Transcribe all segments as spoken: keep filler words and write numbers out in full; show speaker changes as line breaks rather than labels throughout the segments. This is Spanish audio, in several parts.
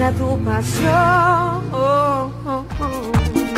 gana tu pasión. Oh, oh, oh.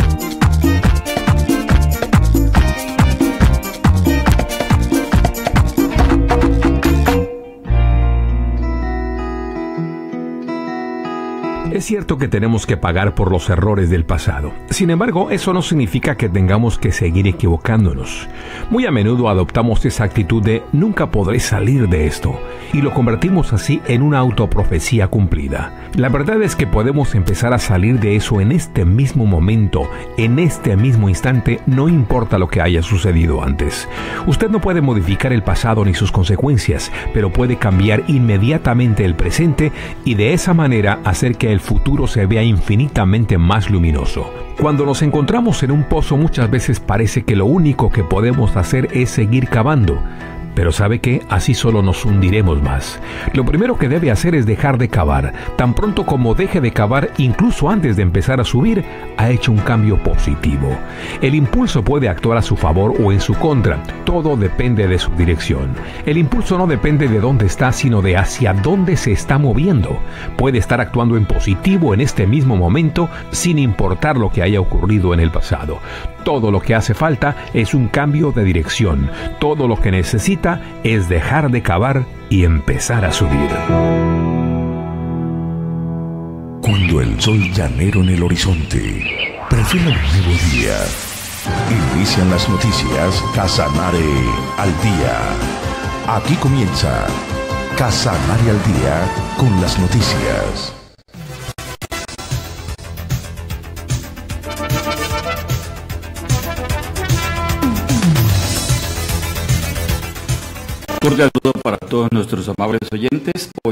Es cierto que tenemos que pagar por los errores del pasado. Sin embargo, eso no significa que tengamos que seguir equivocándonos. Muy a menudo adoptamos esa actitud de nunca podré salir de esto y lo convertimos así en una autoprofecía cumplida. La verdad es que podemos empezar a salir de eso en este mismo momento, en este mismo instante, no importa lo que haya sucedido antes. Usted no puede modificar el pasado ni sus consecuencias, pero puede cambiar inmediatamente el presente y de esa manera hacer que el futuro se vea infinitamente más luminoso. Cuando nos encontramos en un pozo, muchas veces parece que lo único que podemos hacer es seguir cavando. Pero ¿sabe qué? Así solo nos hundiremos más. Lo primero que debe hacer es dejar de cavar. Tan pronto como deje de cavar, incluso antes de empezar a subir, ha hecho un cambio positivo. El impulso puede actuar a su favor o en su contra. Todo depende de su dirección. El impulso no depende de dónde está, sino de hacia dónde se está moviendo. Puede estar actuando en positivo en este mismo momento, sin importar lo que haya ocurrido en el pasado. Todo lo que hace falta es un cambio de dirección. Todo lo que necesita es dejar de cavar y empezar a subir.
Cuando el sol llanero en el horizonte perfila un nuevo día, inician las noticias Casanare al día. Aquí comienza Casanare al día con las noticias.
Cordial saludo para todos nuestros amables oyentes hoy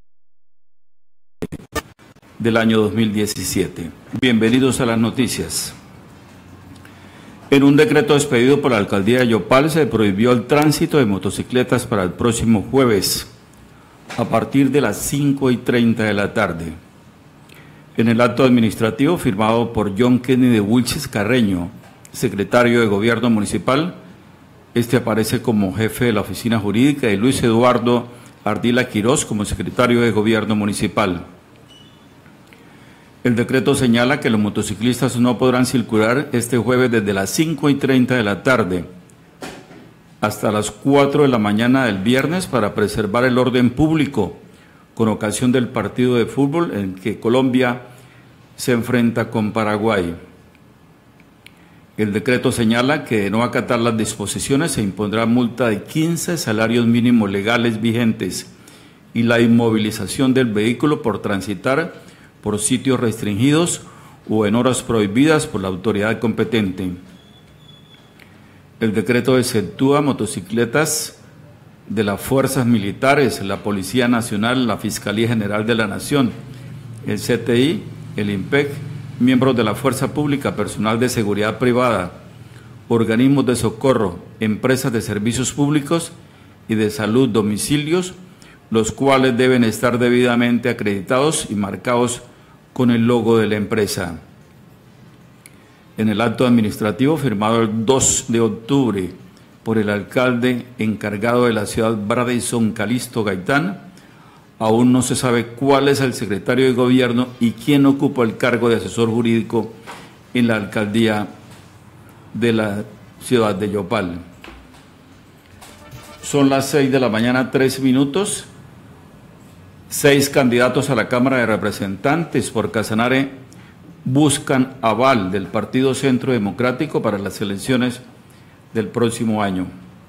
del año dos mil diecisiete. Bienvenidos a las noticias. En un decreto expedido por la alcaldía de Yopal se prohibió el tránsito de motocicletas para el próximo jueves a partir de las cinco y treinta de la tarde. En el acto administrativo firmado por John Kennedy Wilches Carreño, secretario de Gobierno Municipal, este aparece como jefe de la oficina jurídica y Luis Eduardo Ardila Quirós como secretario de Gobierno Municipal. El decreto señala que los motociclistas no podrán circular este jueves desde las cinco y treinta de la tarde hasta las cuatro de la mañana del viernes para preservar el orden público con ocasión del partido de fútbol en que Colombia se enfrenta con Paraguay. El decreto señala que de no acatar las disposiciones se impondrá multa de quince salarios mínimos legales vigentes y la inmovilización del vehículo por transitar por sitios restringidos o en horas prohibidas por la autoridad competente. El decreto exceptúa motocicletas de las fuerzas militares, la Policía Nacional, la Fiscalía General de la Nación, el C T I, el IMPEC, miembros de la Fuerza Pública, personal de seguridad privada, organismos de socorro, empresas de servicios públicos y de salud, domicilios, los cuales deben estar debidamente acreditados y marcados con el logo de la empresa. En el acto administrativo firmado el dos de octubre por el alcalde encargado de la ciudad Bradison Calisto Gaitán, aún no se sabe cuál es el secretario de Gobierno y quién ocupa el cargo de asesor jurídico en la alcaldía de la ciudad de Yopal. Son las seis de la mañana, tres minutos. Seis candidatos a la Cámara de Representantes por Casanare buscan aval del Partido Centro Democrático para las elecciones del próximo año.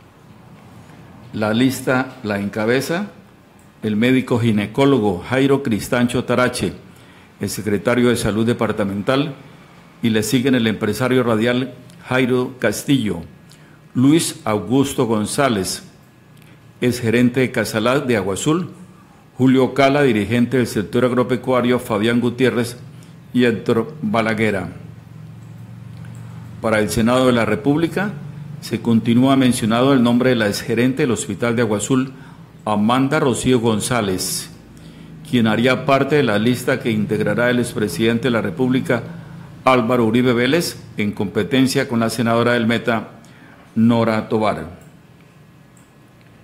La lista la encabeza el médico ginecólogo Jairo Cristancho Tarache, el secretario de Salud Departamental, y le siguen el empresario radial Jairo Castillo, Luis Augusto González, ex gerente de Casalad de Agua Azul, Julio Cala, dirigente del sector agropecuario, Fabián Gutiérrez y Héctor Balaguera. Para el Senado de la República se continúa mencionado el nombre de la exgerente del Hospital de Agua Azul, Amanda Rocío González, quien haría parte de la lista que integrará el expresidente de la República, Álvaro Uribe Vélez, en competencia con la senadora del Meta, Nora Tovar.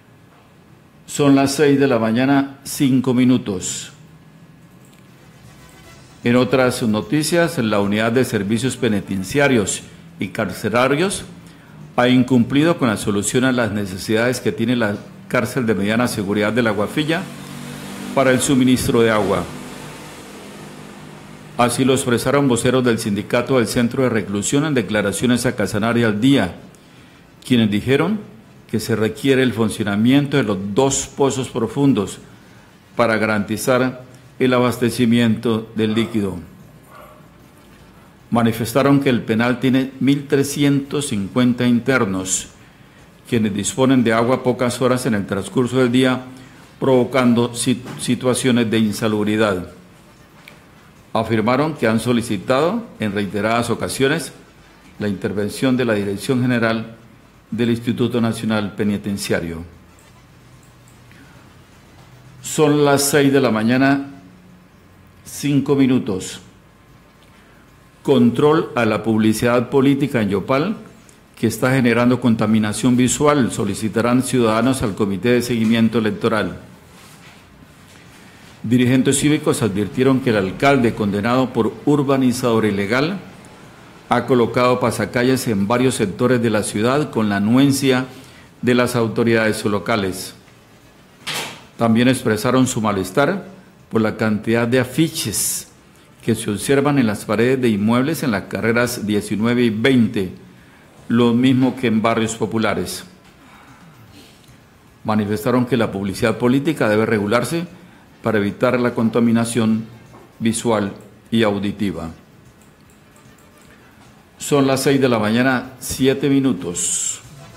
Son las seis de la mañana, cinco minutos. En otras noticias, la Unidad de Servicios Penitenciarios y Carcelarios ha incumplido con la solución a las necesidades que tiene la cárcel de mediana seguridad de La Guafilla para el suministro de agua. Así lo expresaron voceros del sindicato del Centro de Reclusión en declaraciones a Casanare al Día, quienes dijeron que se requiere el funcionamiento de los dos pozos profundos para garantizar el abastecimiento del líquido. Manifestaron que el penal tiene mil trescientos cincuenta internos, quienes disponen de agua pocas horas en el transcurso del día, provocando situaciones de insalubridad. Afirmaron que han solicitado en reiteradas ocasiones la intervención de la Dirección General del Instituto Nacional Penitenciario. Son las seis de la mañana, cinco minutos. Control a la publicidad política en Yopal, que está generando contaminación visual, solicitarán ciudadanos al Comité de Seguimiento Electoral. Dirigentes cívicos advirtieron que el alcalde, condenado por urbanizador ilegal, ha colocado pasacalles en varios sectores de la ciudad con la anuencia de las autoridades locales. También expresaron su malestar por la cantidad de afiches que se observan en las paredes de inmuebles en las carreras diecinueve y veinte, lo mismo que en barrios populares. Manifestaron que la publicidad política debe regularse para evitar la contaminación visual y auditiva. Son las seis de la mañana, siete minutos.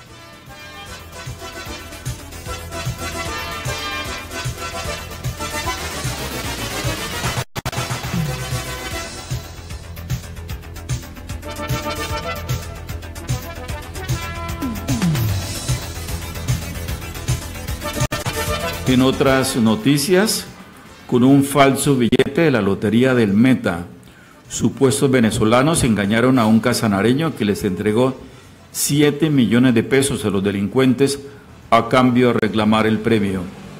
En otras noticias, con un falso billete de la Lotería del Meta, supuestos venezolanos engañaron a un casanareño que les entregó siete millones de pesos a los delincuentes a cambio de reclamar el premio.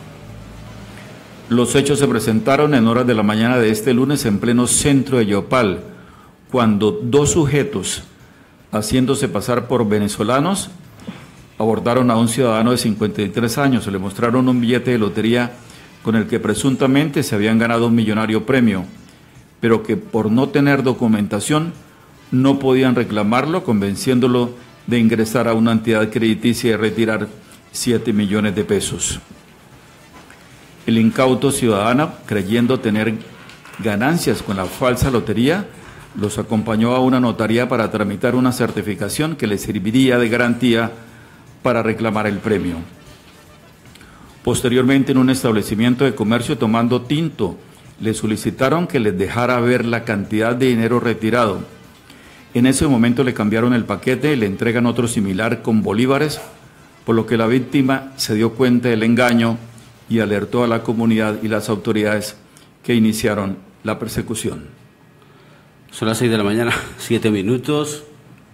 Los hechos se presentaron en horas de la mañana de este lunes en pleno centro de Yopal, cuando dos sujetos, haciéndose pasar por venezolanos, abordaron a un ciudadano de cincuenta y tres años, le mostraron un billete de lotería con el que presuntamente se habían ganado un millonario premio, pero que por no tener documentación no podían reclamarlo, convenciéndolo de ingresar a una entidad crediticia y retirar siete millones de pesos. El incauto ciudadano, creyendo tener ganancias con la falsa lotería, los acompañó a una notaría para tramitar una certificación que les serviría de garantía para reclamar el premio. Posteriormente, en un establecimiento de comercio tomando tinto, le solicitaron que les dejara ver la cantidad de dinero retirado. En ese momento le cambiaron el paquete y le entregan otro similar con bolívares, por lo que la víctima se dio cuenta del engaño y alertó a la comunidad y las autoridades que iniciaron la persecución.
Son las seis de la mañana, siete minutos,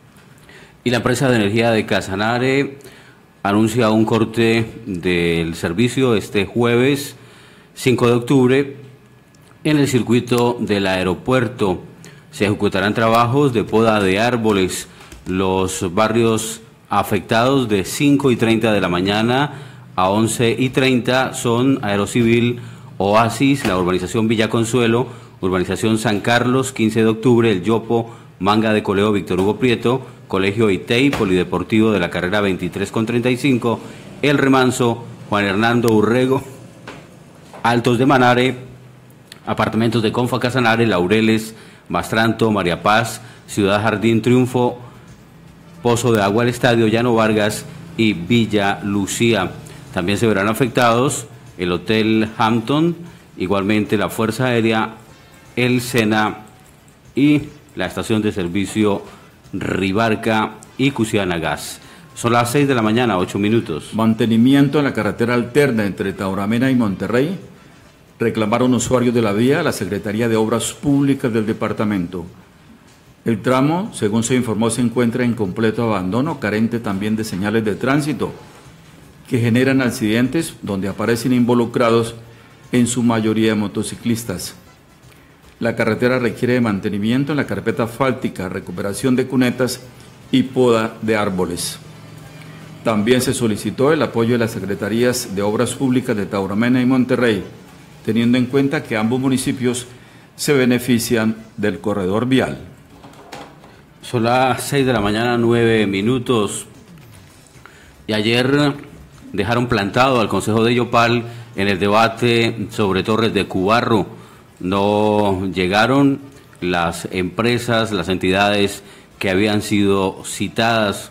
y la empresa de energía de Casanare anuncia un corte del servicio este jueves cinco de octubre en el circuito del aeropuerto. Se ejecutarán trabajos de poda de árboles. Los barrios afectados de cinco y treinta de la mañana a once y treinta son Aerocivil, Oasis, la urbanización Villa Consuelo, urbanización San Carlos, quince de octubre, El Yopo, Manga de Coleo, Víctor Hugo Prieto, Colegio Itei, Polideportivo de la carrera veintitrés con treinta y cinco, El Remanso, Juan Hernando Urrego, Altos de Manare, apartamentos de Confa Casanare, Laureles, Mastranto, María Paz, Ciudad Jardín Triunfo, Pozo de Agua al Estadio, Llano Vargas y Villa Lucía. También se verán afectados el Hotel Hampton, igualmente la Fuerza Aérea, el Sena y la estación de servicio Ribarca y Cusiana Gas. Son las seis de la mañana, ocho minutos.
Mantenimiento en la carretera alterna entre Tauramena y Monterrey. Reclamaron usuarios de la vía a la Secretaría de Obras Públicas del departamento. El tramo, según se informó, se encuentra en completo abandono, carente también de señales de tránsito, que generan accidentes donde aparecen involucrados en su mayoría motociclistas. La carretera requiere de mantenimiento en la carpeta asfáltica, recuperación de cunetas y poda de árboles. También se solicitó el apoyo de las Secretarías de Obras Públicas de Tauramena y Monterrey, teniendo en cuenta que ambos municipios se benefician del corredor vial.
Son las seis de la mañana, nueve minutos. Y ayer dejaron plantado al Consejo de Yopal en el debate sobre Torres de Cubarro. No llegaron las empresas, las entidades que habían sido citadas.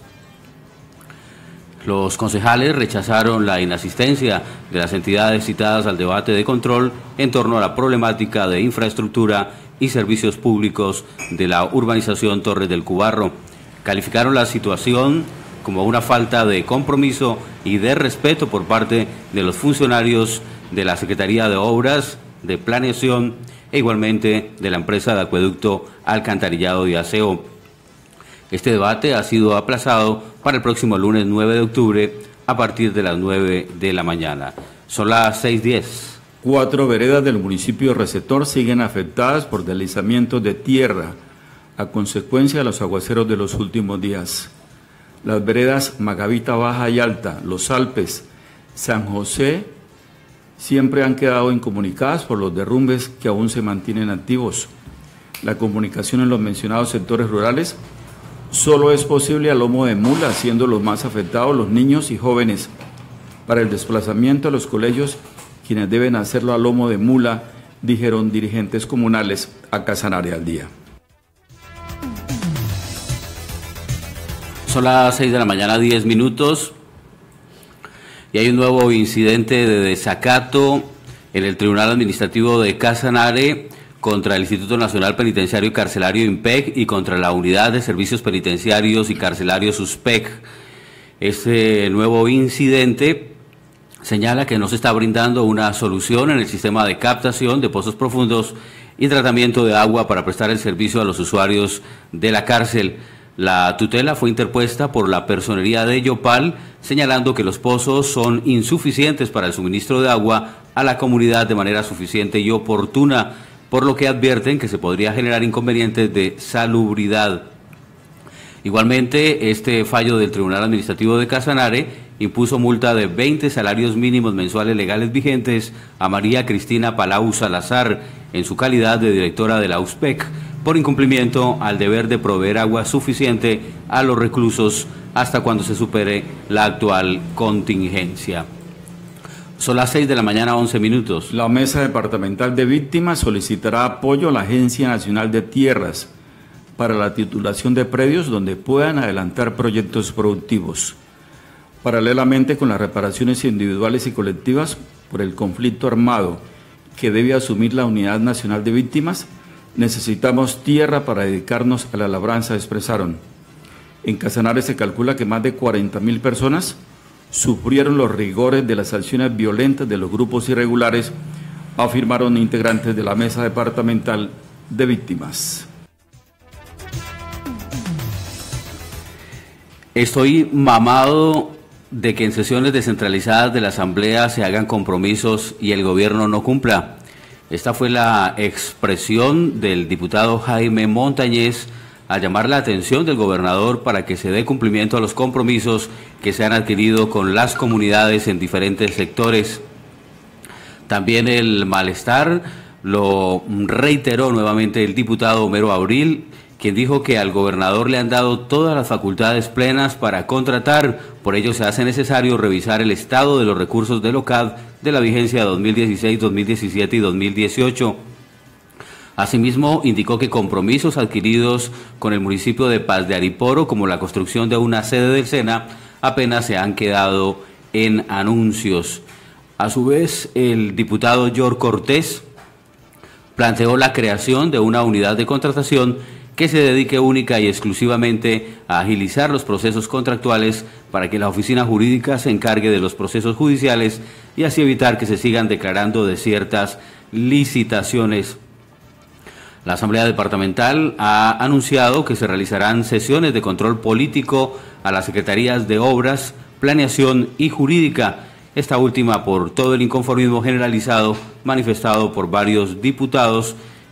Los concejales rechazaron la inasistencia de las entidades citadas al debate de control en torno a la problemática de infraestructura y servicios públicos de la urbanización Torres del Cubarro. Calificaron la situación como una falta de compromiso y de respeto por parte de los funcionarios de la Secretaría de Obras, de Planeación e igualmente de la empresa de acueducto, alcantarillado y aseo. Este debate ha sido aplazado para el próximo lunes nueve de octubre a partir de las nueve de la mañana. Son las seis diez.
Cuatro veredas del municipio receptor siguen afectadas por deslizamientos de tierra a consecuencia de los aguaceros de los últimos días. Las veredas Magavita Baja y Alta, Los Alpes, San José, siempre han quedado incomunicadas por los derrumbes que aún se mantienen activos. La comunicación en los mencionados sectores rurales solo es posible a lomo de mula, siendo los más afectados los niños y jóvenes. Para el desplazamiento a los colegios, quienes deben hacerlo a lomo de mula, dijeron dirigentes comunales a Casanare al Día.
Son las seis de la mañana, diez minutos, y hay un nuevo incidente de desacato en el Tribunal Administrativo de Casanare contra el Instituto Nacional Penitenciario y Carcelario INPEC y contra la Unidad de Servicios Penitenciarios y Carcelarios USPEC. Este nuevo incidente señala que no se está brindando una solución en el sistema de captación de pozos profundos y tratamiento de agua para prestar el servicio a los usuarios de la cárcel. La tutela fue interpuesta por la Personería de Yopal, señalando que los pozos son insuficientes para el suministro de agua a la comunidad de manera suficiente y oportuna, por lo que advierten que se podría generar inconvenientes de salubridad. Igualmente, este fallo del Tribunal Administrativo de Casanare impuso multa de veinte salarios mínimos mensuales legales vigentes a María Cristina Palau Salazar, en su calidad de directora de la USPEC, por incumplimiento al deber de proveer agua suficiente a los reclusos hasta cuando se supere la actual contingencia. Son las seis de la mañana, once minutos.
La Mesa Departamental de Víctimas solicitará apoyo a la Agencia Nacional de Tierras para la titulación de predios donde puedan adelantar proyectos productivos. Paralelamente con las reparaciones individuales y colectivas por el conflicto armado que debe asumir la Unidad Nacional de Víctimas, necesitamos tierra para dedicarnos a la labranza, expresaron. En Casanare se calcula que más de cuarenta mil personas sufrieron los rigores de las acciones violentas de los grupos irregulares, afirmaron integrantes de la Mesa Departamental de Víctimas.
Estoy mamado de que en sesiones descentralizadas de la Asamblea se hagan compromisos y el gobierno no cumpla. Esta fue la expresión del diputado Jaime Montañez al llamar la atención del gobernador para que se dé cumplimiento a los compromisos que se han adquirido con las comunidades en diferentes sectores. También el malestar lo reiteró nuevamente el diputado Homero Abril, quien dijo que al gobernador le han dado todas las facultades plenas para contratar, por ello se hace necesario revisar el estado de los recursos del O C A D de la vigencia dos mil dieciséis, dos mil diecisiete y dos mil dieciocho. Asimismo, indicó que compromisos adquiridos con el municipio de Paz de Ariporo, como la construcción de una sede del SENA, apenas se han quedado en anuncios. A su vez, el diputado George Cortés planteó la creación de una unidad de contratación que se dedique única y exclusivamente a agilizar los procesos contractuales para que la oficina jurídica se encargue de los procesos judiciales y así evitar que se sigan declarando desiertas licitaciones. La Asamblea Departamental ha anunciado que se realizarán sesiones de control político a las Secretarías de Obras, Planeación y Jurídica, esta última por todo el inconformismo generalizado manifestado por varios diputados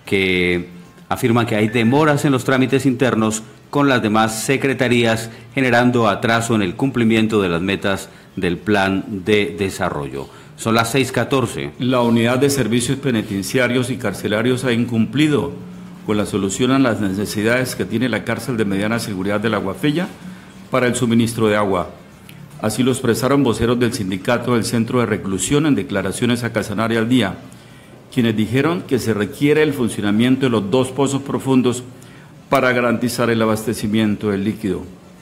que afirman que hay demoras en los trámites internos con las demás secretarías, generando atraso en el cumplimiento de las metas del plan de desarrollo. Son las seis catorce.
La Unidad de Servicios Penitenciarios y Carcelarios ha incumplido con la solución a las necesidades que tiene la cárcel de mediana seguridad de La Guafilla para el suministro de agua. Así lo expresaron voceros del sindicato del Centro de Reclusión en declaraciones a Casanare al Día, quienes dijeron que se requiere el funcionamiento de los dos pozos profundos para garantizar el abastecimiento del líquido.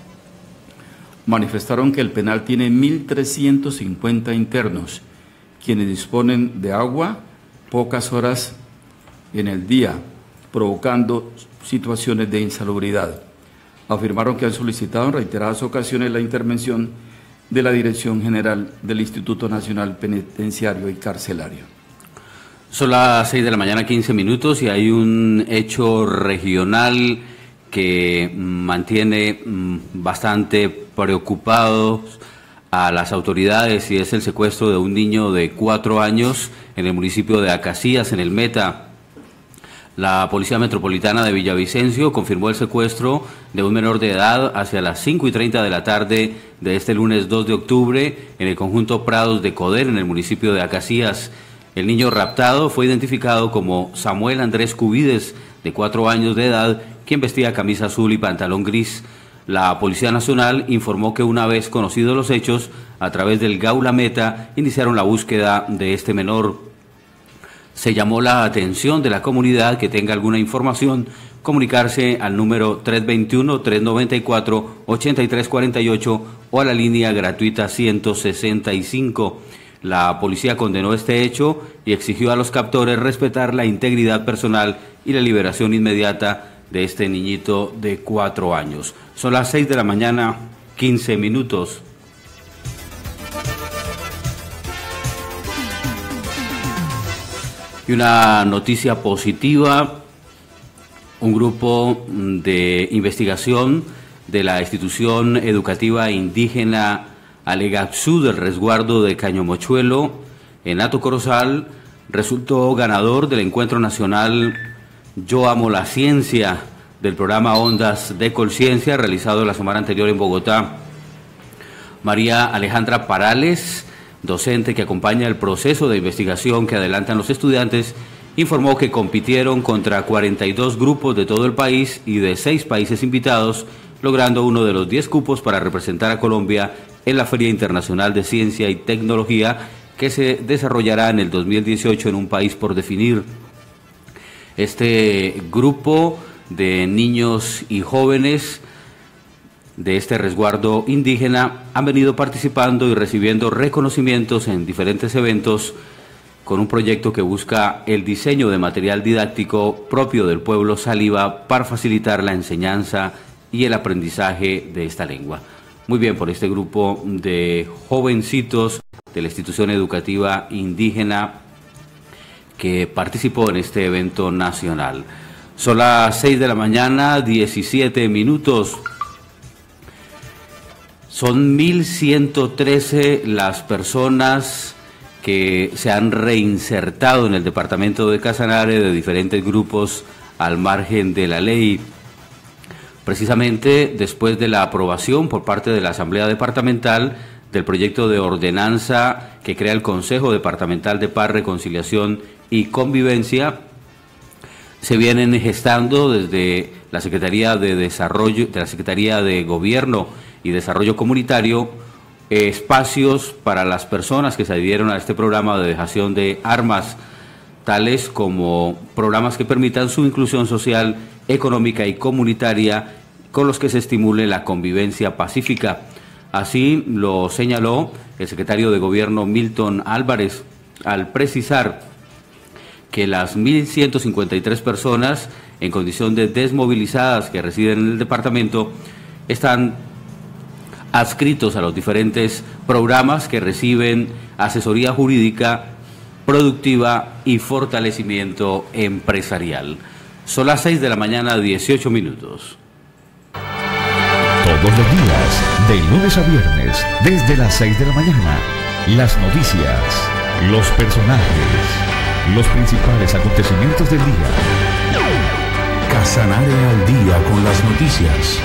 Manifestaron que el penal tiene mil trescientos cincuenta internos, quienes disponen de agua pocas horas en el día, provocando situaciones de insalubridad. Afirmaron que han solicitado en reiteradas ocasiones la intervención de la Dirección General del Instituto Nacional Penitenciario y Carcelario.
Son las seis de la mañana, quince minutos, y hay un hecho regional que mantiene bastante preocupados a las autoridades, y es el secuestro de un niño de cuatro años en el municipio de Acacías, en el Meta. La Policía Metropolitana de Villavicencio confirmó el secuestro de un menor de edad hacia las cinco y treinta de la tarde de este lunes dos de octubre en el conjunto Prados de Coder, en el municipio de Acacías. El niño raptado fue identificado como Samuel Andrés Cubides, de cuatro años de edad, quien vestía camisa azul y pantalón gris. La Policía Nacional informó que una vez conocidos los hechos, a través del Gaula Meta, iniciaron la búsqueda de este menor. Se llamó la atención de la comunidad que tenga alguna información, comunicarse al número tres dos uno, tres nueve cuatro, ocho tres cuatro ocho o a la línea gratuita ciento sesenta y cinco. La policía condenó este hecho y exigió a los captores respetar la integridad personal y la liberación inmediata de este niñito de cuatro años. Son las seis de la mañana, quince minutos. Y una noticia positiva: un grupo de investigación de la institución educativa indígena Alegapsú del resguardo de Cañomochuelo, en Hato Corozal, resultó ganador del encuentro nacional Yo Amo la Ciencia del programa Ondas de Conciencia, realizado la semana anterior en Bogotá. María Alejandra Parales, docente que acompaña el proceso de investigación que adelantan los estudiantes, informó que compitieron contra cuarenta y dos grupos de todo el país y de seis países invitados, logrando uno de los diez cupos para representar a Colombia en la Feria Internacional de Ciencia y Tecnología, que se desarrollará en el dos mil dieciocho en un país por definir. Este grupo de niños y jóvenes de este resguardo indígena han venido participando y recibiendo reconocimientos en diferentes eventos con un proyecto que busca el diseño de material didáctico propio del pueblo Saliva para facilitar la enseñanza y el aprendizaje de esta lengua. Muy bien por este grupo de jovencitos de la institución educativa indígena que participó en este evento nacional. Son las seis de la mañana, diecisiete minutos. Son mil ciento trece las personas que se han reinsertado en el departamento de Casanare de diferentes grupos al margen de la ley. Precisamente después de la aprobación por parte de la Asamblea Departamental del proyecto de ordenanza que crea el Consejo Departamental de Paz, Reconciliación y Convivencia, se vienen gestando desde la Secretaría de Desarrollo, de la Secretaría de Gobierno y Desarrollo Comunitario, eh, espacios para las personas que se adhirieron a este programa de dejación de armas, tales como programas que permitan su inclusión social, económica y comunitaria, con los que se estimule la convivencia pacífica. Así lo señaló el secretario de Gobierno Milton Álvarez al precisar que las mil ciento cincuenta y tres personas en condición de desmovilizadas que residen en el departamento están adscritos a los diferentes programas que reciben asesoría jurídica, productiva y fortalecimiento empresarial. Son las seis de la mañana, dieciocho minutos.
Todos los días, de lunes a viernes, desde las seis de la mañana, las noticias, los personajes, los principales acontecimientos del día. Casanare al día con las noticias.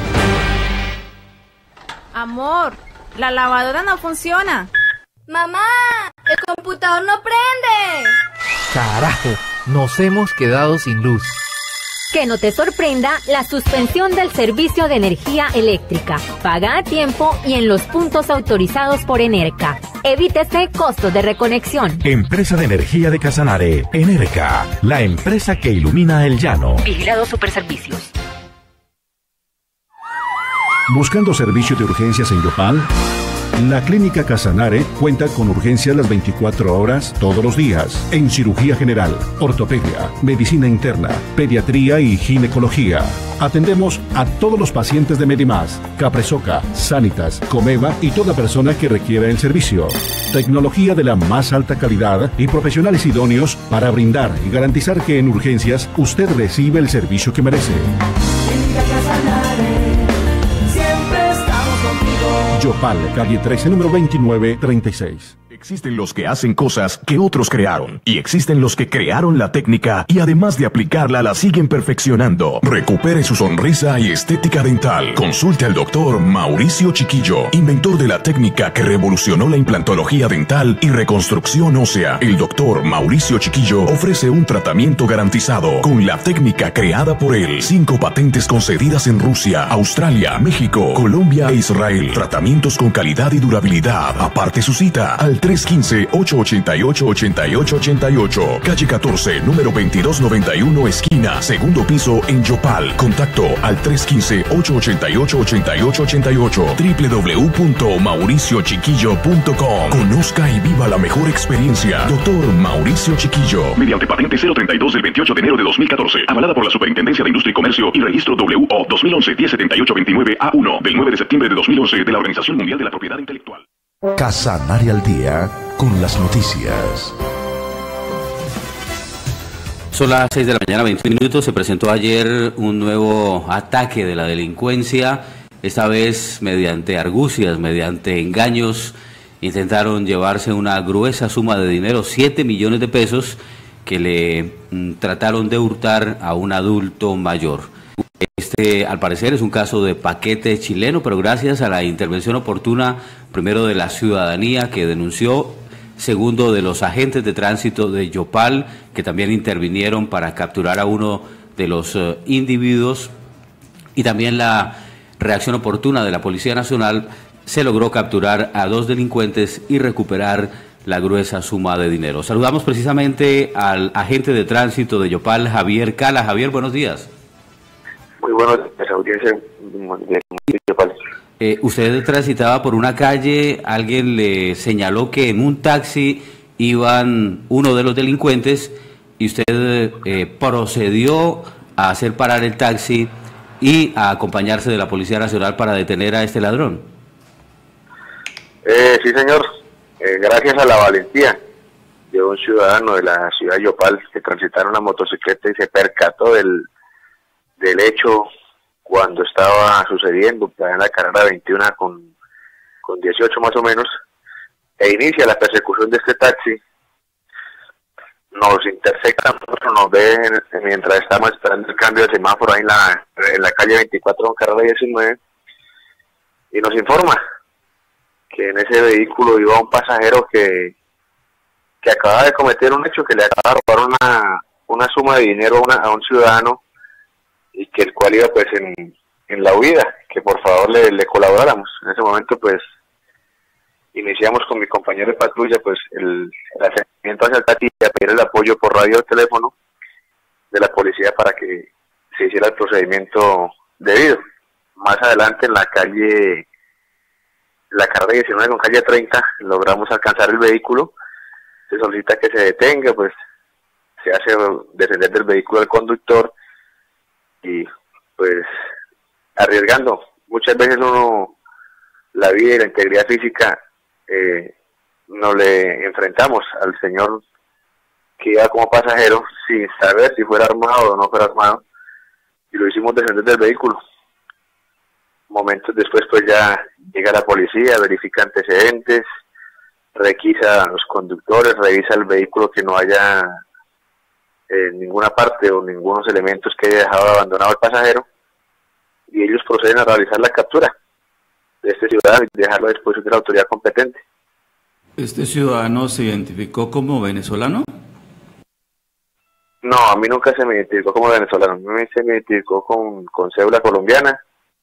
Amor, la lavadora no funciona.
Mamá, el computador no prende.
Carajo, nos hemos quedado sin luz.
Que no te sorprenda la suspensión del servicio de energía eléctrica. Paga a tiempo y en los puntos autorizados por Enerca. Evítese costos de reconexión.
Empresa de Energía de Casanare, Enerca, la empresa que ilumina el llano.
Vigilado Superservicios.
¿Buscando servicio de urgencias en Yopal? La Clínica Casanare cuenta con urgencias las veinticuatro horas, todos los días, en cirugía general, ortopedia, medicina interna, pediatría y ginecología. Atendemos a todos los pacientes de Medimás, Capresoca, Sanitas, Comeva y toda persona que requiera el servicio. Tecnología de la más alta calidad y profesionales idóneos para brindar y garantizar que en urgencias usted recibe el servicio que merece.
Clínica Casanare, siempre estamos contigo.
Yopal, calle trece, número veintinueve treinta y seis.
Existen los que hacen cosas que otros crearon y existen los que crearon la técnica y además de aplicarla la siguen perfeccionando. Recupere su sonrisa y estética dental. Consulte al doctor Mauricio Chiquillo, inventor de la técnica que revolucionó la implantología dental y reconstrucción ósea. El doctor Mauricio Chiquillo ofrece un tratamiento garantizado con la técnica creada por él. Cinco patentes concedidas en Rusia, Australia, México, Colombia e Israel. Tratamientos con calidad y durabilidad. Aparte su cita al tres uno cinco, ocho ocho ocho, ocho ocho ocho ocho, calle catorce, número veintidós noventa y uno, esquina, segundo piso en Yopal. Contacto al tres uno cinco, ocho ocho ocho, ocho ocho ocho ocho, doble u doble u doble u punto mauricio chiquillo punto com. Conozca y viva la mejor experiencia. Doctor Mauricio Chiquillo. Mediante patente cero treinta y dos del veintiocho de enero de dos mil catorce, avalada por la Superintendencia de Industria y Comercio y registro W O dos mil once diez setenta y ocho veintinueve A uno del nueve de septiembre de dos mil once de la Organización Mundial de la Propiedad Intelectual. Casanare al día con las noticias.
Son las seis de la mañana, veinte minutos. Se presentó ayer un nuevo ataque de la delincuencia, esta vez mediante argucias, mediante engaños. Intentaron llevarse una gruesa suma de dinero, siete millones de pesos, que le mm, trataron de hurtar a un adulto mayor. Este, al parecer, es un caso de paquete chileno, pero gracias a la intervención oportuna, primero de la ciudadanía que denunció, segundo de los agentes de tránsito de Yopal, que también intervinieron para capturar a uno de los uh, individuos, y también la reacción oportuna de la Policía Nacional, se logró capturar a dos delincuentes y recuperar la gruesa suma de dinero. Saludamos precisamente al agente de tránsito de Yopal, Javier Cala. Javier, buenos días.
Muy buenos días, audiencia de Yopal.
Eh, usted transitaba por una calle, alguien le señaló que en un taxi iban uno de los delincuentes y usted eh, procedió a hacer parar el taxi y a acompañarse de la Policía Nacional para detener a este ladrón.
Eh, sí, señor. Eh, gracias a la valentía de un ciudadano de la ciudad de Yopal que transitara una motocicleta y se percató del, del hecho cuando estaba sucediendo, en la carrera veintiuno con, con dieciocho más o menos, e inicia la persecución de este taxi. Nos intersecta, nos ve en, mientras estamos esperando el cambio de semáforo ahí en la, en la calle veinticuatro con carrera diecinueve, y nos informa que en ese vehículo iba un pasajero que, que acaba de cometer un hecho, que le acaba de robar una, una suma de dinero a, una, a un ciudadano, y que el cual iba pues en, en la huida, que por favor le, le colaboráramos. En ese momento pues iniciamos con mi compañero de patrulla pues el, el acercamiento hacia el taxi y a pedir el apoyo por radio o teléfono de la policía para que se hiciera el procedimiento debido. Más adelante en la calle, la carrera diecinueve con calle treinta, logramos alcanzar el vehículo, se solicita que se detenga, pues se hace descender del vehículo al conductor, y pues arriesgando muchas veces uno la vida y la integridad física, eh, nos le enfrentamos al señor que iba como pasajero sin saber si fuera armado o no fuera armado, y lo hicimos descender del vehículo. Momentos después pues ya llega la policía, verifica antecedentes, requisa a los conductores, revisa el vehículo que no haya en ninguna parte o ningunos elementos que haya dejado abandonado el pasajero, y ellos proceden a realizar la captura de este ciudadano y dejarlo a disposición de la autoridad competente.
¿Este ciudadano se identificó como venezolano?
No, a mí nunca se me identificó como venezolano, a mí se me identificó con, con cédula colombiana,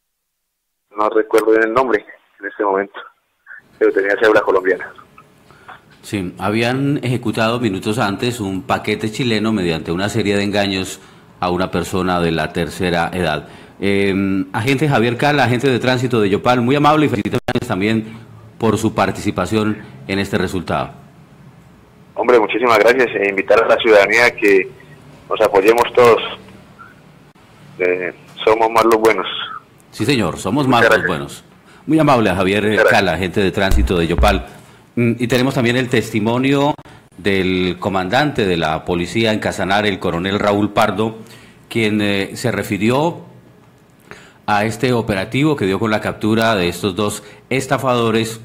no recuerdo bien el nombre en este momento, pero tenía cédula colombiana.
Sí, habían ejecutado minutos antes un paquete chileno mediante una serie de engaños a una persona de la tercera edad. Eh, agente Javier Cala, agente de tránsito de Yopal, muy amable y felicitaciones también por su participación en este resultado.
Hombre, muchísimas gracias e invitar a la ciudadanía a que nos apoyemos todos. Eh, somos más los buenos.
Sí, señor, somos más los buenos. Muy amable a Javier Cala, agente de tránsito de Yopal. Y tenemos también el testimonio del comandante de la policía en Casanare, el coronel Raúl Pardo, quien eh, se refirió a este operativo que dio con la captura de estos dos estafadores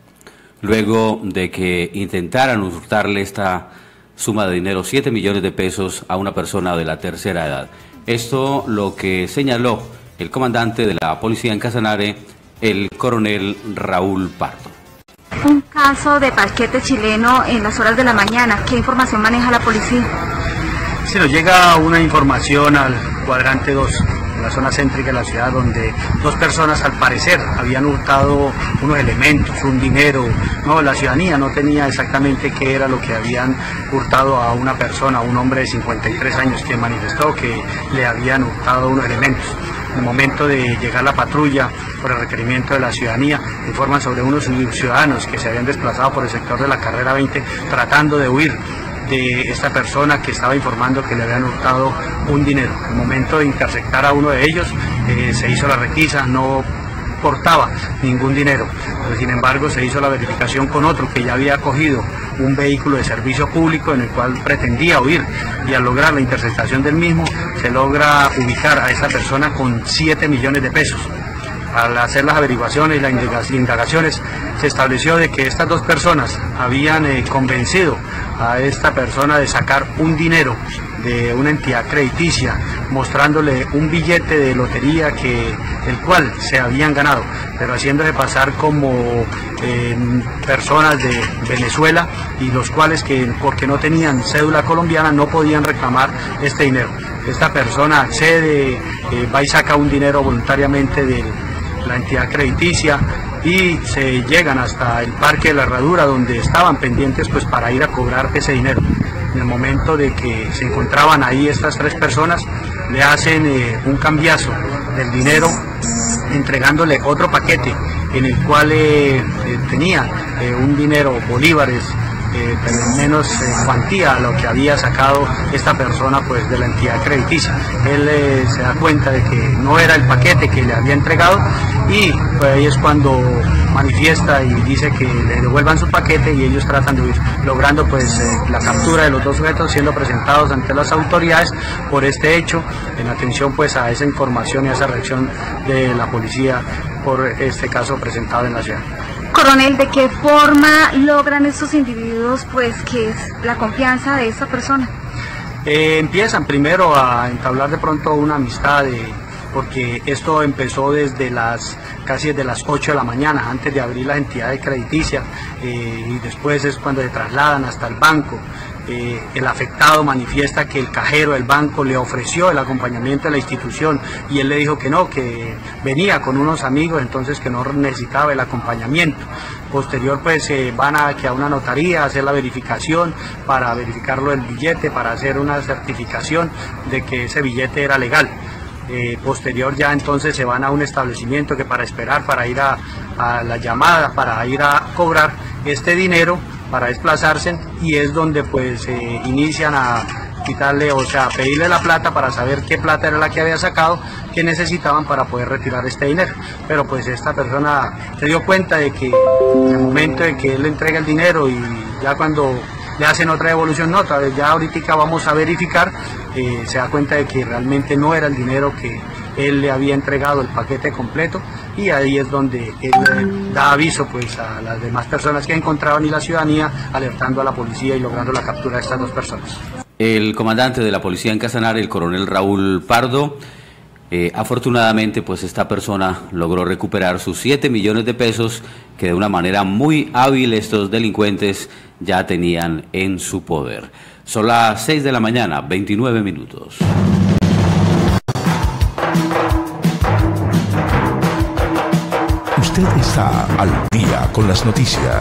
luego de que intentaran hurtarle esta suma de dinero, siete millones de pesos, a una persona de la tercera edad. Esto lo que señaló el comandante de la policía en Casanare, el coronel Raúl Pardo.
Un caso de paquete chileno en las horas de la mañana. ¿Qué información maneja la policía?
Se nos llega una información al cuadrante dos, en la zona céntrica de la ciudad, donde dos personas al parecer habían hurtado unos elementos, un dinero. No, la ciudadanía no tenía exactamente qué era lo que habían hurtado a una persona, un hombre de cincuenta y tres años, que manifestó que le habían hurtado unos elementos. En el momento de llegar la patrulla, por el requerimiento de la ciudadanía, informan sobre unos ciudadanos que se habían desplazado por el sector de la carrera veinte tratando de huir de esta persona que estaba informando que le habían hurtado un dinero. En el momento de interceptar a uno de ellos, eh, se hizo la requisa, no portaba ningún dinero, pero sin embargo se hizo la verificación con otro que ya había cogido un vehículo de servicio público en el cual pretendía huir, y al lograr la interceptación del mismo se logra ubicar a esta persona con siete millones de pesos. Al hacer las averiguaciones y las indagaciones se estableció de que estas dos personas habían eh, convencido a esta persona de sacar un dinero de una entidad crediticia, mostrándole un billete de lotería que el cual se habían ganado, pero haciéndose pasar como eh, personas de Venezuela, y los cuales, que porque no tenían cédula colombiana, no podían reclamar este dinero. Esta persona accede, eh, va y saca un dinero voluntariamente de la entidad crediticia, y se llegan hasta el Parque de la Herradura, donde estaban pendientes pues para ir a cobrar ese dinero. En el momento de que se encontraban ahí estas tres personas, le hacen eh, un cambiazo del dinero, entregándole otro paquete en el cual eh, eh, tenía eh, un dinero, bolívares, eh, pero menos eh, cuantía a lo que había sacado esta persona pues de la entidad crediticia. Él eh, se da cuenta de que no era el paquete que le había entregado, y pues ahí es cuando manifiesta y dice que le devuelvan su paquete, y ellos tratan de huir, logrando pues eh, la captura de los dos sujetos, siendo presentados ante las autoridades por este hecho, en atención pues a esa información y a esa reacción de la policía por este caso presentado en la ciudad.
Coronel, ¿de qué forma logran estos individuos pues que es la confianza de esta persona?
Eh, empiezan primero a entablar de pronto una amistad, de, porque esto empezó desde las casi desde las ocho de la mañana, antes de abrir las entidades crediticias, eh, y después es cuando se trasladan hasta el banco. Eh, el afectado manifiesta que el cajero del banco le ofreció el acompañamiento de la institución, y él le dijo que no, que venía con unos amigos, entonces que no necesitaba el acompañamiento. Posterior pues eh, van a, que a una notaría a hacer la verificación para verificarlo del billete, para hacer una certificación de que ese billete era legal. Eh, posterior ya entonces se van a un establecimiento que para esperar, para ir a, a la llamada, para ir a cobrar este dinero, para desplazarse, y es donde pues eh, inician a quitarle, o sea, a pedirle la plata para saber qué plata era la que había sacado, que necesitaban para poder retirar este dinero. Pero pues esta persona se dio cuenta de que en el momento de que él le entrega el dinero, y ya cuando le hacen otra devolución, no, otra vez ya ahorita vamos a verificar, eh, se da cuenta de que realmente no era el dinero que él le había entregado el paquete completo y ahí es donde él eh, da aviso pues a las demás personas que encontraban y la ciudadanía, alertando a la policía y logrando la captura de estas dos personas.
El comandante de la policía en Casanare, el coronel Raúl Pardo, eh, afortunadamente pues esta persona logró recuperar sus siete millones de pesos que de una manera muy hábil estos delincuentes ya tenían en su poder. Son las seis de la mañana, veintinueve minutos.
Usted está al día con las noticias.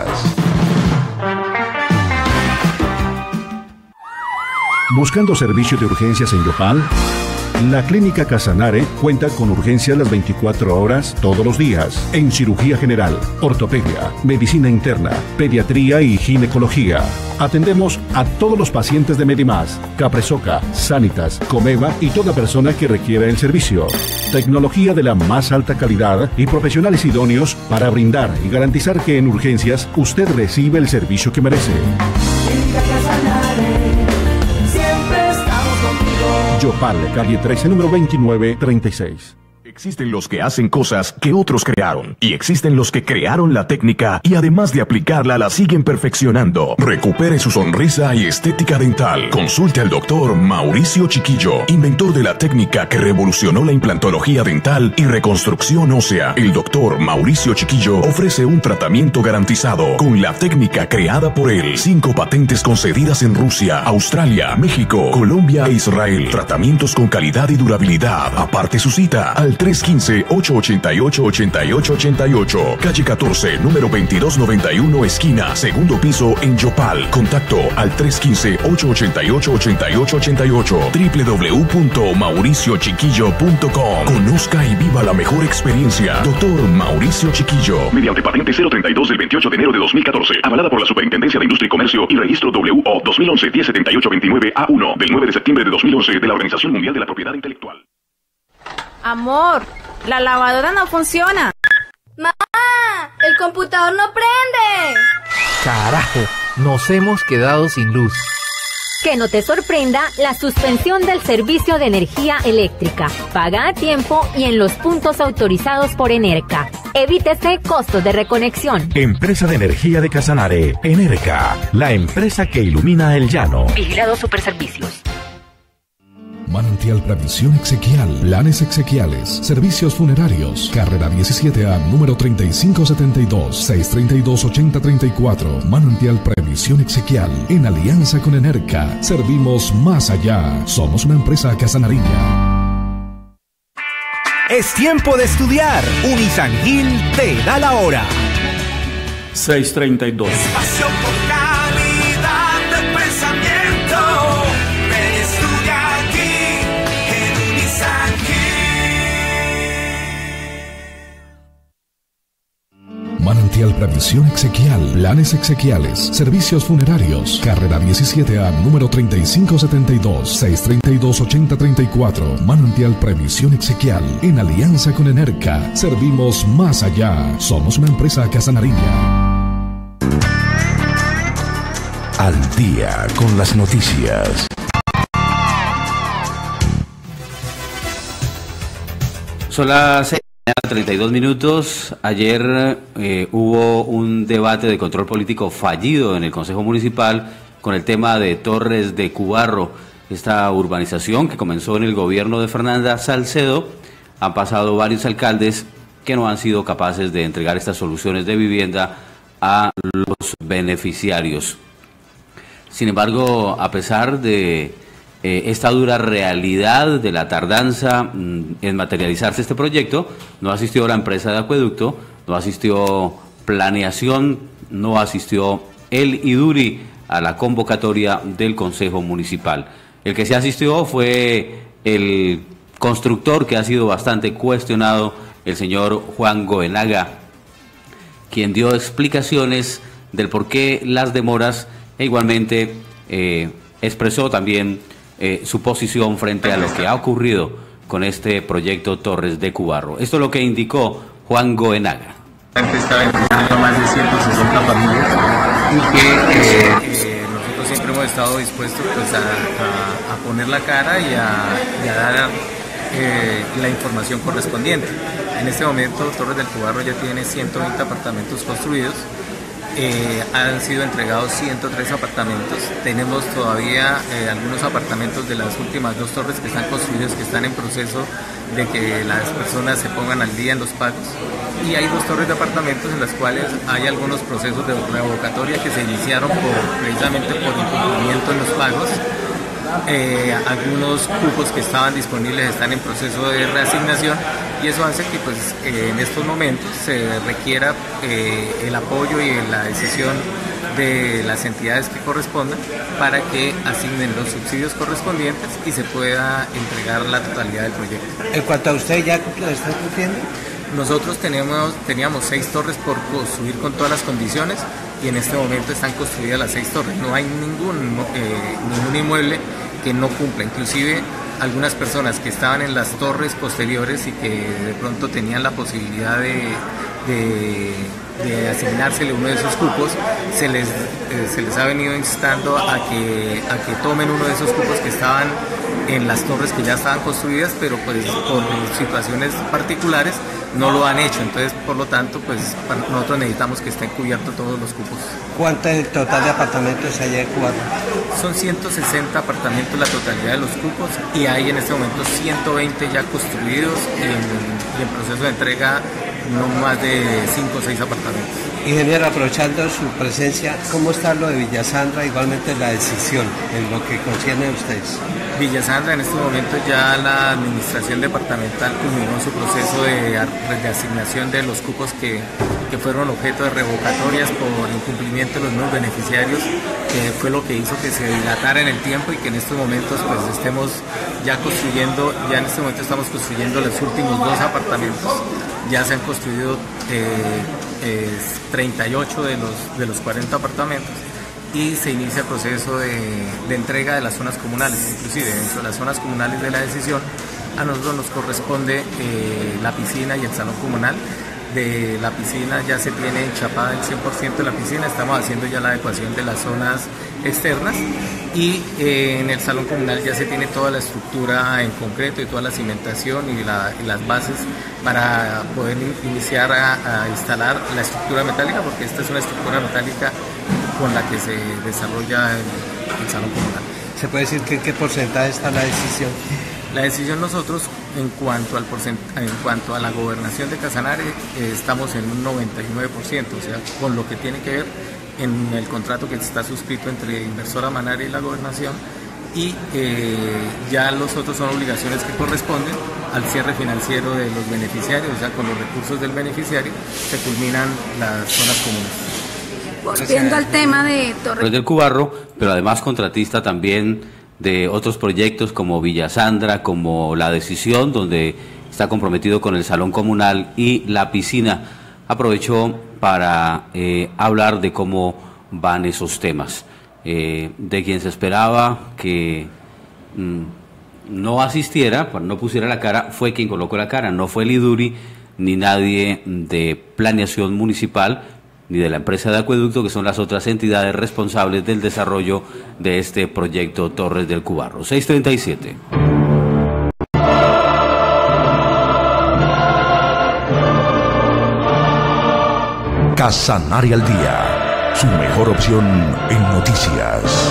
¿Buscando servicio de urgencias en Yopal? La Clínica Casanare cuenta con urgencias las veinticuatro horas todos los días en cirugía general, ortopedia, medicina interna, pediatría y ginecología. Atendemos a todos los pacientes de Medimás, Capresoca, Sanitas, Comeva y toda persona que requiera el servicio. Tecnología de la más alta calidad y profesionales idóneos para brindar y garantizar que en urgencias usted recibe el servicio que merece.
Clínica Casanare, siempre estamos contigo.
Yopal, calle trece, número veintinueve treinta y seis.
Existen los que hacen cosas que otros crearon y existen los que crearon la técnica y además de aplicarla la siguen perfeccionando. Recupere su sonrisa y estética dental. Consulte al doctor Mauricio Chiquillo, inventor de la técnica que revolucionó la implantología dental y reconstrucción ósea. El doctor Mauricio Chiquillo ofrece un tratamiento garantizado con la técnica creada por él. Cinco patentes concedidas en Rusia, Australia, México, Colombia e Israel. Tratamientos con calidad y durabilidad. Aparte su cita al tres uno cinco, ocho ocho ocho, ocho ocho ocho ocho, calle catorce, número veintidós noventa y uno, esquina, segundo piso en Yopal. Contacto al tres uno cinco, ocho ocho ocho, ocho ocho ocho ocho, doble u doble u doble u punto mauricio chiquillo punto com. Conozca y viva la mejor experiencia. Doctor Mauricio Chiquillo.
Mediante patente cero treinta y dos del veintiocho de enero de dos mil catorce, avalada por la Superintendencia de Industria y Comercio y registro W O dos mil once diez setenta y ocho veintinueve A uno del nueve de septiembre de dos mil once de la Organización Mundial de la Propiedad Intelectual.
Amor, la lavadora no funciona.
¡Mamá! ¡El computador no prende!
Carajo, nos hemos quedado sin luz.
Que no te sorprenda la suspensión del servicio de energía eléctrica. Paga a tiempo y en los puntos autorizados por Enerca. Evítese costos de reconexión.
Empresa de Energía de Casanare, Enerca, la empresa que ilumina el llano.
Vigilado Superservicios.
Manantial Previsión Exequial, planes exequiales, servicios funerarios, carrera diecisiete A, número treinta y cinco setenta y dos, seiscientos treinta y dos, ochenta treinta y cuatro. Manantial Previsión Exequial, en alianza con Enerca, servimos más allá. Somos una empresa casanariña.
Es tiempo de estudiar. Unisangil te da la hora.
seis treinta y dos.
Espacio por calidad de pensamiento. Ven, estudia aquí en Unisangil.
Manantial Previsión Exequial, planes exequiales, servicios funerarios, carrera diecisiete A, número treinta y cinco setenta y dos, seiscientos treinta y dos, ochenta treinta y cuatro. Manantial Previsión Exequial, en alianza con Enerca, servimos más allá. Somos una empresa casanariña.
Al día con las noticias.
Son las seis de la mañana, treinta y dos minutos. Ayer eh, hubo un debate de control político fallido en el Consejo Municipal con el tema de Torres de Cubarro. Esta urbanización que comenzó en el gobierno de Fernanda Salcedo, han pasado varios alcaldes que no han sido capaces de entregar estas soluciones de vivienda a los beneficiarios. Sin embargo, a pesar de eh, esta dura realidad de la tardanza mm, en materializarse este proyecto, no asistió la empresa de acueducto, no asistió Planeación, no asistió el IDURI a la convocatoria del Consejo Municipal. El que se asistió fue el constructor que ha sido bastante cuestionado, el señor Juan Goenaga, quien dio explicaciones del por qué las demoras e igualmente eh, expresó también eh, su posición frente a lo que ha ocurrido con este proyecto Torres de Cubarro. Esto es lo que indicó Juan Goenaga.
Está beneficiando más de ciento sesenta familias y que eh, eh, nosotros siempre hemos estado dispuestos pues, a, a, a poner la cara y a, y a dar
eh, la información correspondiente. En este momento Torres del Cubarro ya tiene ciento veinte apartamentos construidos. Eh, han sido entregados ciento tres apartamentos. Tenemos todavía eh, algunos apartamentos de las últimas dos torres que están construidos, que están en proceso de que las personas se pongan al día en los pagos. Y hay dos torres de apartamentos en las cuales hay algunos procesos de revocatoria que se iniciaron por, precisamente por incumplimiento en los pagos. Eh, algunos cupos que estaban disponibles están en proceso de reasignación, y eso hace que pues, eh, en estos momentos se requiera eh, el apoyo y la decisión de las entidades que correspondan para que asignen los subsidios correspondientes y se pueda entregar la totalidad del proyecto.
En cuanto a usted, ¿ya lo está cumpliendo?
Nosotros tenemos, teníamos seis torres por construir con todas las condiciones, y en este momento están construidas las seis torres. No hay ningún, eh, ningún inmueble que no cumpla. Inclusive algunas personas que estaban en las torres posteriores y que de pronto tenían la posibilidad de, de, de asignársele uno de esos cupos, se les, eh, se les ha venido instando a que, a que tomen uno de esos cupos que estaban en las torres que ya estaban construidas, pero pues por situaciones particulares no lo han hecho. Entonces, por lo tanto, pues nosotros necesitamos que estén cubiertos todos los cupos.
¿Cuánto es el total de apartamentos allá en Cubarro?
Son ciento sesenta apartamentos la totalidad de los cupos, y hay en este momento ciento veinte ya construidos en, y en proceso de entrega no más de cinco o seis apartamentos.
Ingeniero, aprovechando su presencia, ¿cómo está lo de Villasandra, igualmente la decisión en lo que concierne a ustedes?
Villasandra, en este momento ya la administración departamental culminó su proceso de, de asignación de los cupos que, que fueron objeto de revocatorias por incumplimiento de los nuevos beneficiarios, que fue lo que hizo que se dilatara en el tiempo y que en estos momentos pues estemos ya construyendo, ya en este momento estamos construyendo los últimos dos apartamentos. Ya se han construido eh, eh, treinta y ocho de los, de los cuarenta apartamentos, y se inicia el proceso de, de entrega de las zonas comunales. Inclusive dentro de las zonas comunales de la decisión a nosotros nos corresponde eh, la piscina y el salón comunal. De la piscina ya se tiene enchapada el cien por ciento de la piscina, estamos haciendo ya la adecuación de las zonas externas, y eh, en el salón comunal ya se tiene toda la estructura en concreto y toda la cimentación y, la, y las bases para poder iniciar a, a instalar la estructura metálica, porque esta es una estructura metálica con la que se desarrolla el, el salón comunal.
¿Se puede decir que en qué porcentaje está la decisión?
La decisión nosotros, en cuanto, al en cuanto a la gobernación de Casanare, eh, estamos en un noventa y nueve por ciento, o sea, con lo que tiene que ver en el contrato que está suscrito entre Inversora Manare y la gobernación, y eh, ya los otros son obligaciones que corresponden al cierre financiero de los beneficiarios. O sea, con los recursos del beneficiario se culminan las zonas comunes.
Volviendo al tema de Torres
del Cubarro, pero además contratista también de otros proyectos como Villasandra, como La Decisión, donde está comprometido con el salón comunal y la piscina. Aprovecho para eh, hablar de cómo van esos temas. Eh, de quien se esperaba que mm, no asistiera, no pusiera la cara, fue quien colocó la cara, no fue el IDURI, ni nadie de planeación municipal, ni de la empresa de acueducto, que son las otras entidades responsables del desarrollo de este proyecto Torres del Cubarro. seis treinta y siete.
Casanare al día, su mejor opción en noticias.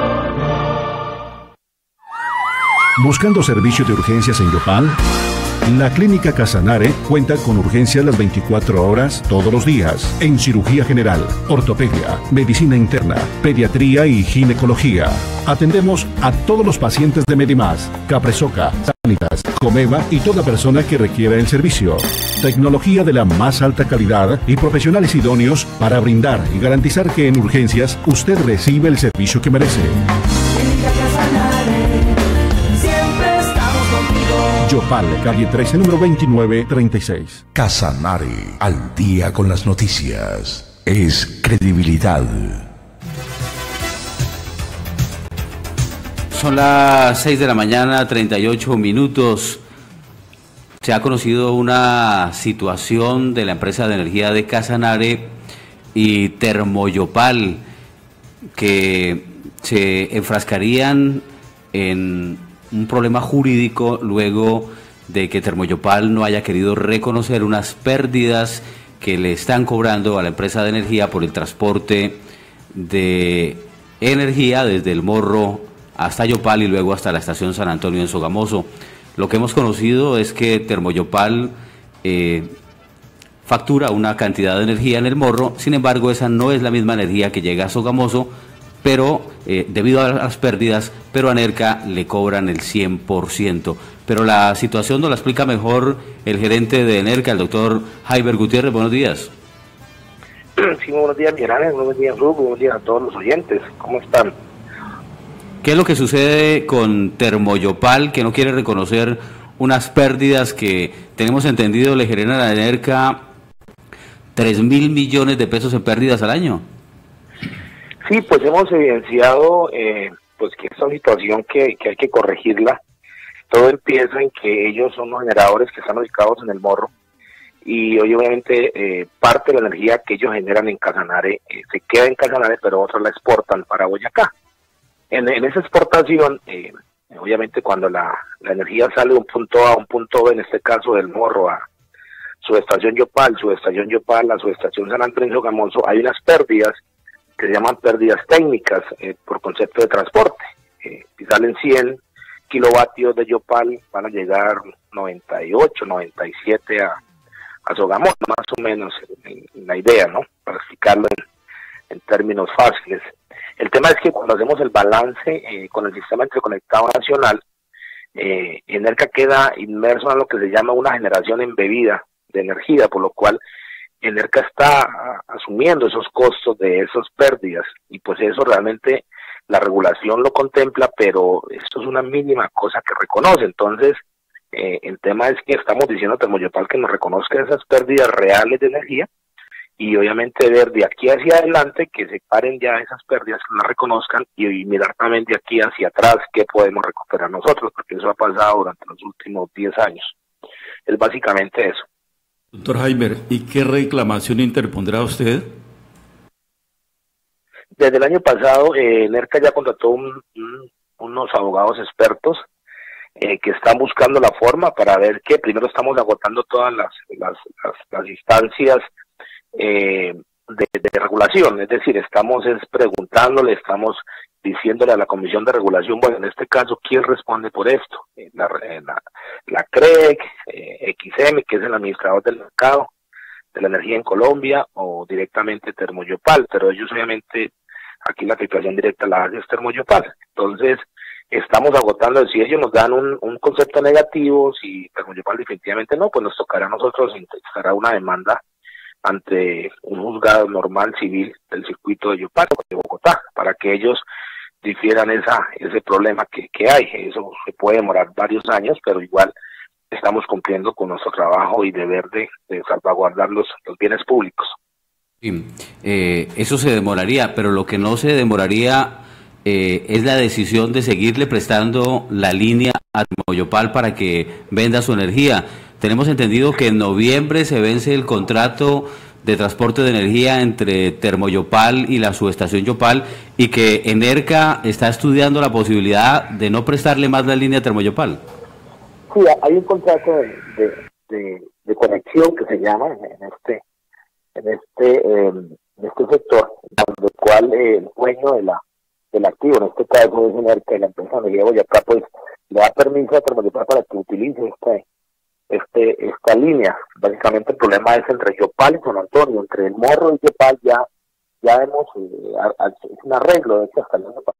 ¿Buscando servicio de urgencias en Yopal? La Clínica Casanare cuenta con urgencias las veinticuatro horas, todos los días, en cirugía general, ortopedia, medicina interna, pediatría y ginecología. Atendemos a todos los pacientes de Medimás, Capresoca, Sanitas, Comeva y toda persona que requiera el servicio. Tecnología de la más alta calidad y profesionales idóneos para brindar y garantizar que en urgencias usted recibe el servicio que merece. Yopal, calle trece, número veintinueve treinta y seis.
Casanare, al día con las noticias. Es credibilidad.
Son las seis de la mañana, treinta y ocho minutos. Se ha conocido una situación de la empresa de energía de Casanare y Termoyopal, que se enfrascarían en un problema jurídico luego de que Termoyopal no haya querido reconocer unas pérdidas que le están cobrando a la empresa de energía por el transporte de energía desde el Morro hasta Yopal y luego hasta la estación San Antonio en Sogamoso. Lo que hemos conocido es que Termoyopal eh, factura una cantidad de energía en el Morro, sin embargo esa no es la misma energía que llega a Sogamoso, pero eh, debido a las pérdidas, pero a NERCA le cobran el cien por ciento. Pero la situación nos la explica mejor el gerente de NERCA, el doctor Jaiber Gutiérrez. Buenos días.
Sí, buenos días, Miranes, buenos días, Hugo, buenos días a todos los oyentes. ¿Cómo están?
¿Qué es lo que sucede con Termoyopal, que no quiere reconocer unas pérdidas que tenemos entendido le generan a NERCA tres mil millones de pesos en pérdidas al año?
Sí, pues hemos evidenciado eh, pues que esta situación que, que hay que corregirla. Todo empieza en que ellos son los generadores que están ubicados en el Morro y hoy obviamente eh, parte de la energía que ellos generan en Casanare eh, se queda en Casanare, pero otros la exportan para Boyacá. En, en esa exportación, eh, obviamente cuando la, la energía sale de un punto A a un punto B, en este caso del Morro a su estación Yopal, su estación Yopal a su estación San Antonio Sogamoso, hay unas pérdidas que se llaman pérdidas técnicas eh, por concepto de transporte. Eh, si salen cien kilovatios de Yopal, van a llegar noventa y ocho, noventa y siete a, a Sogamoso, más o menos en, en la idea, ¿no? Para explicarlo en, en términos fáciles. El tema es que cuando hacemos el balance eh, con el sistema interconectado nacional, eh, NERCA queda inmerso en lo que se llama una generación embebida de energía, por lo cual NERCA está a, asumiendo esos costos de esas pérdidas, y pues eso realmente la regulación lo contempla, pero esto es una mínima cosa que reconoce. Entonces, eh, el tema es que estamos diciendo a Termoyopal que nos reconozca esas pérdidas reales de energía, y obviamente ver de aquí hacia adelante que se paren ya esas pérdidas, que las reconozcan, y, y mirar también de aquí hacia atrás qué podemos recuperar nosotros, porque eso ha pasado durante los últimos diez años. Es básicamente eso.
Doctor Jaiber, ¿y qué reclamación interpondrá usted?
Desde el año pasado, eh, NERCA ya contrató un, un, unos abogados expertos eh, que están buscando la forma para ver que primero estamos agotando todas las, las, las, las instancias eh, de, de regulación, es decir, estamos es preguntándole, estamos diciéndole a la Comisión de Regulación, bueno, en este caso, ¿quién responde por esto? Eh, la, la, la C R E C, eh, X M, que es el administrador del mercado de la energía en Colombia, o directamente Termoyopal, pero ellos obviamente, aquí la situación directa la hace es Termoyopal. Entonces, estamos agotando, si ellos nos dan un, un concepto negativo, si Termoyopal definitivamente no, pues nos tocará a nosotros, estará una demanda ante un juzgado normal civil del circuito de Yopal, de Bogotá, para que ellos difieran esa ese problema que, que hay. Eso se puede demorar varios años, pero igual estamos cumpliendo con nuestro trabajo y deber de, de salvaguardar los, los bienes públicos.
Sí, eh, eso se demoraría, pero lo que no se demoraría eh, es la decisión de seguirle prestando la línea a Termoyopal para que venda su energía. Tenemos entendido que en noviembre se vence el contrato de transporte de energía entre Termoyopal y la subestación Yopal, y que NERCA está estudiando la posibilidad de no prestarle más la línea a Termoyopal.
Sí, hay un contrato de, de, de, de conexión que se llama en este en este eh, en este sector, donde el cual eh, el dueño de la del activo, en este caso es NERCA, y la empresa de energía Boyacá, pues le da permiso a Termoyopal para que utilice este este esta línea. Básicamente el problema es entre Yopal y San Antonio, entre el Morro y Yopal ya ya hemos eh, a, a, es un arreglo, de hecho hasta el año pasado.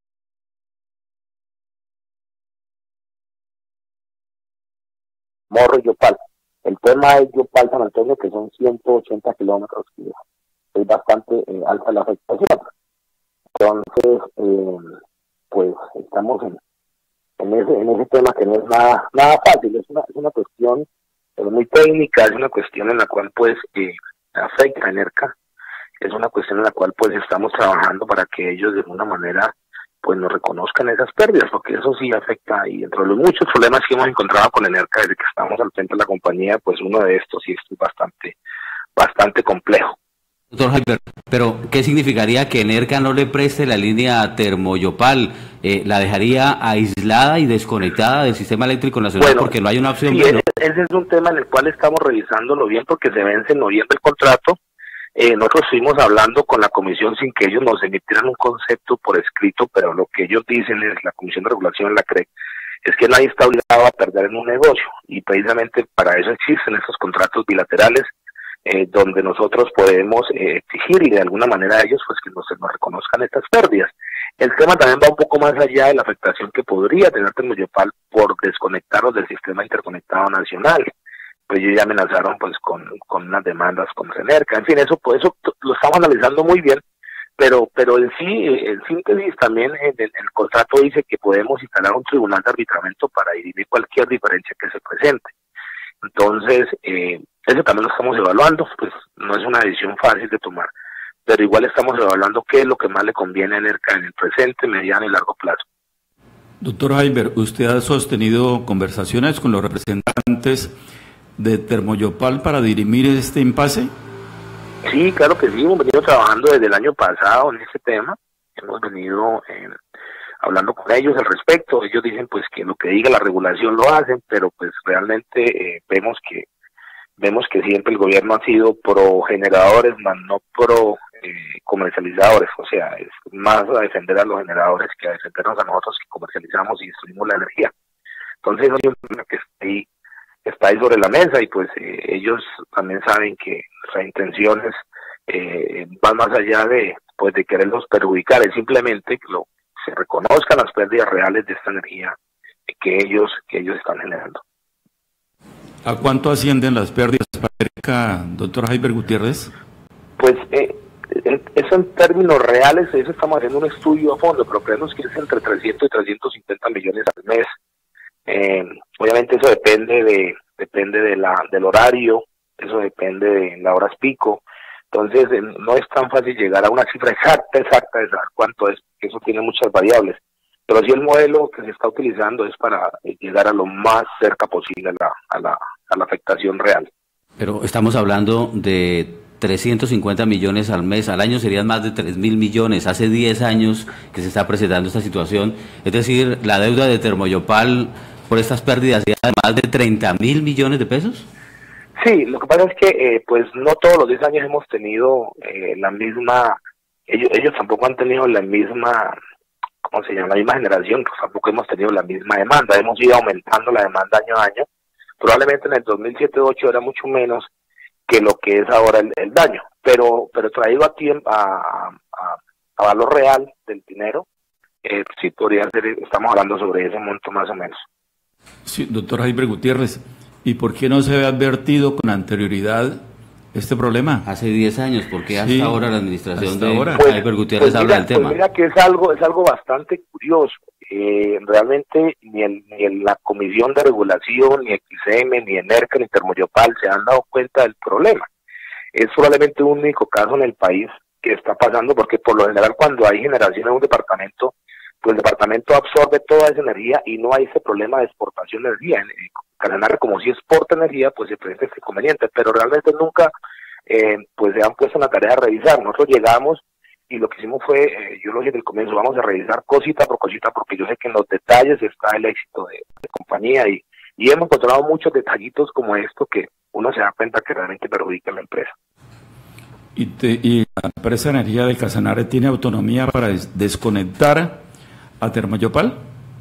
Morro y Yopal. El tema es Yopal San Antonio, que son ciento ochenta kilómetros, y es bastante eh, alta la afectación. Entonces, eh, pues estamos en En ese, en ese tema que no es nada nada fácil, es una, es una cuestión eh, muy técnica, es una cuestión en la cual pues eh, afecta a NERCA, es una cuestión en la cual pues estamos trabajando para que ellos de alguna manera pues nos reconozcan esas pérdidas, porque eso sí afecta, y dentro de los muchos problemas que hemos encontrado con NERCA desde que estamos al frente de la compañía, pues uno de estos sí es bastante, bastante complejo.
Doctor Jaiber, pero ¿qué significaría que NERCA no le preste la línea a Termoyopal? eh, ¿la dejaría aislada y desconectada del sistema eléctrico nacional
Bueno,
porque no hay una opción
sí,
B, ¿no?
ese es un tema en el cual estamos revisándolo bien porque se vence en noviembre el contrato. Eh, nosotros estuvimos hablando con la comisión sin que ellos nos emitieran un concepto por escrito, pero lo que ellos dicen es, la Comisión de Regulación, la C R E C, es que nadie está obligado a perder en un negocio y precisamente para eso existen estos contratos bilaterales eh, donde nosotros podemos eh, exigir y de alguna manera a ellos pues que nos, nos reconozcan estas pérdidas. El tema también va un poco más allá de la afectación que podría tener Termoyopal por desconectarnos del sistema interconectado nacional. Pues ellos ya amenazaron pues con, con unas demandas con Senerca. En fin, eso, pues, eso lo estamos analizando muy bien, pero pero en sí, en síntesis también en el, el contrato dice que podemos instalar un tribunal de arbitramiento para dirimir cualquier diferencia que se presente. Entonces, eh, eso también lo estamos evaluando, pues no es una decisión fácil de tomar, pero igual estamos evaluando qué es lo que más le conviene a Enerca en el presente, mediano y largo plazo.
Doctor Heiber, ¿usted ha sostenido conversaciones con los representantes de Termoyopal para dirimir este impasse?
Sí, claro que sí, hemos venido trabajando desde el año pasado en este tema, hemos venido eh, hablando con ellos al respecto. Ellos dicen pues que lo que diga la regulación lo hacen, pero pues realmente eh, vemos que vemos que siempre el gobierno ha sido pro generadores, más no pro eh, comercializadores, o sea, es más a defender a los generadores que a defendernos a nosotros que comercializamos y destruimos la energía. Entonces hay un tema que está ahí está ahí sobre la mesa y pues eh, ellos también saben que nuestras intenciones eh, van más allá de pues de quererlos perjudicar, es simplemente que lo, se reconozcan las pérdidas reales de esta energía que ellos que ellos están generando.
¿A cuánto ascienden las pérdidas para Enerca, doctor Heiber Gutiérrez?
Pues eh, en, eso en términos reales, eso estamos haciendo un estudio a fondo, pero creemos que es entre trescientos y trescientos cincuenta millones al mes. Eh, obviamente eso depende de depende de la del horario, eso depende de las horas pico, entonces eh, no es tan fácil llegar a una cifra exacta, exacta de saber cuánto es, que eso tiene muchas variables, pero sí el modelo que se está utilizando es para eh, llegar a lo más cerca posible a la, a la, a la afectación real.
Pero estamos hablando de trescientos cincuenta millones al mes, al año serían más de tres mil millones, hace diez años que se está presentando esta situación, es decir, la deuda de Termoyopal por estas pérdidas ya de más de treinta mil millones de pesos.
Sí, lo que pasa es que eh, pues no todos los diez años hemos tenido eh, la misma, ellos, ellos tampoco han tenido la misma, ¿cómo se llama? La misma generación, pues tampoco hemos tenido la misma demanda, hemos ido aumentando la demanda año a año, probablemente en el dos mil siete dos mil ocho era mucho menos que lo que es ahora el, el daño, pero pero traído a tiempo a, a, a valor real del dinero, eh, sí podría ser, estamos hablando sobre ese monto más o menos.
Sí, doctor Heiber Gutiérrez, ¿y por qué no se había advertido con anterioridad este problema?
Hace diez años, porque hasta sí, ahora la administración de
ahora.
Heiber
pues,
Gutiérrez
pues
habla
mira,
del tema.
Pues mira que es algo, es algo bastante curioso. Eh, realmente ni, el, ni en la Comisión de Regulación, ni X M, ni Enerca, ni Termoyopal se han dado cuenta del problema. Es probablemente un único caso en el país que está pasando, porque por lo general cuando hay generación en un departamento, pues el departamento absorbe toda esa energía y no hay ese problema de exportación de energía. En Casanare, como si exporta energía, pues se presenta este inconveniente, pero realmente nunca eh, pues se han puesto en la tarea de revisar. Nosotros llegamos y lo que hicimos fue, eh, yo lo dije desde el comienzo, vamos a revisar cosita por cosita, porque yo sé que en los detalles está el éxito de la compañía y, y hemos encontrado muchos detallitos como esto que uno se da cuenta que realmente perjudica a la empresa.
¿Y, te, y la empresa de energía de Casanare tiene autonomía para des desconectar a Termoyopal?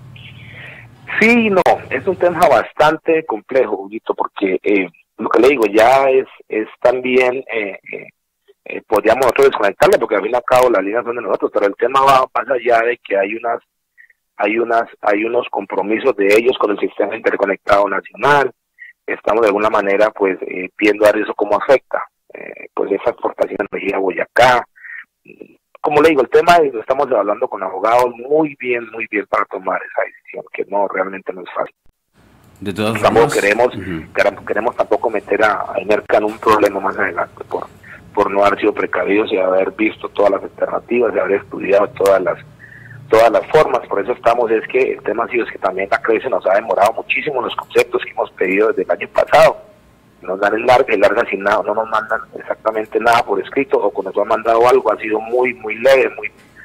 Sí, no, es un tema bastante complejo, Huguito, porque eh, lo que le digo ya es es también, eh, eh, eh, podríamos nosotros desconectarle, porque al fin y al cabo las líneas son de nosotros, pero el tema va más allá de que hay unas, hay unas, hay unos compromisos de ellos con el sistema interconectado nacional. Estamos de alguna manera pues eh, viendo a ver eso cómo afecta, eh, pues esa exportación de energía a Boyacá. Como le digo, el tema es, lo estamos hablando con abogados muy bien, muy bien para tomar esa decisión, que no, realmente no es fácil.
De todas
tampoco
formas,
queremos,
uh-huh.
queremos tampoco meter a, a Enerca en un problema más adelante por, por no haber sido precavidos y haber visto todas las alternativas, de haber estudiado todas las todas las formas. Por eso estamos, es que el tema ha sido es que también la C R E C nos ha demorado muchísimo los conceptos que hemos pedido desde el año pasado. Nos dan el larga, el larga sin nada, no nos mandan exactamente nada por escrito, o cuando nos han mandado algo ha sido muy, muy leve, muy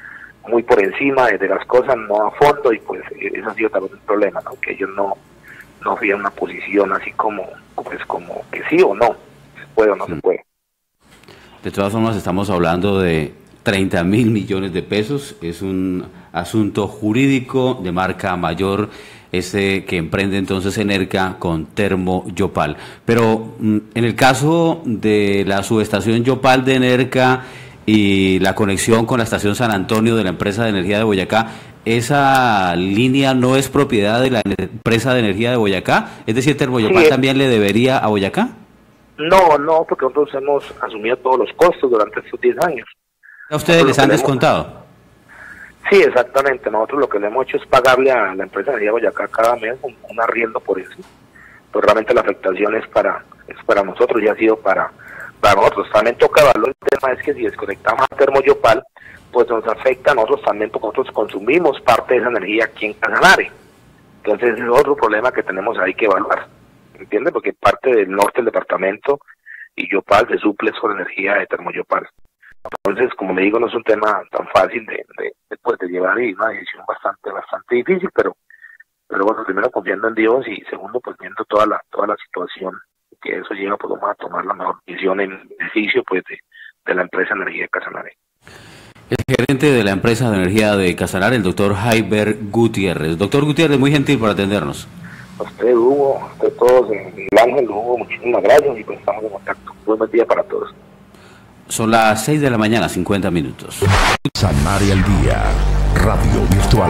muy por encima de, de las cosas, no a fondo, y pues eso ha sido también un problema, ¿no? Que ellos no, no fían una posición así como, pues como que sí o no, se puede o no se puede.
De todas formas, estamos hablando de treinta mil millones de pesos, es un asunto jurídico de marca mayor, ese que emprende entonces Enerca con Termoyopal. Pero mm, en el caso de la subestación Yopal de Enerca y la conexión con la estación San Antonio de la empresa de energía de Boyacá, ¿esa línea no es propiedad de la empresa de energía de Boyacá? Es decir, ¿Termoyopal sí, también le debería a Boyacá?
No, no, porque nosotros hemos asumido todos los costos durante estos diez años.
¿A ustedes nosotros les han descontado?
Sí, exactamente. Nosotros lo que le hemos hecho es pagarle a la empresa de energía de Boyacá cada mes un, un arriendo por eso. Pues realmente la afectación es para es para nosotros y ha sido para, para nosotros. También toca evaluar el tema, es que si desconectamos a Termoyopal, pues nos afecta a nosotros también, porque nosotros consumimos parte de esa energía aquí en Casanare. Entonces es otro problema que tenemos ahí que evaluar, ¿entiendes? Porque parte del norte del departamento y Yopal se suple con energía de Termoyopal. Entonces, como le digo, no es un tema tan fácil de, de, de, pues, de llevar, y una decisión bastante bastante difícil, pero pero bueno, primero confiando en Dios y segundo, pues viendo toda la toda la situación que eso lleva, pues vamos a tomar la mejor decisión en beneficio pues de, de la empresa de energía de Casanare.
El gerente de la empresa de energía de Casanare, el doctor Jaiber Gutiérrez. Doctor Gutiérrez, muy gentil por atendernos.
A usted, Hugo, a usted todos, el Ángel, Hugo, muchísimas gracias y pues estamos en contacto. Buen día para todos.
Son las seis de la mañana, cincuenta minutos.
Casanare al día, radio virtual.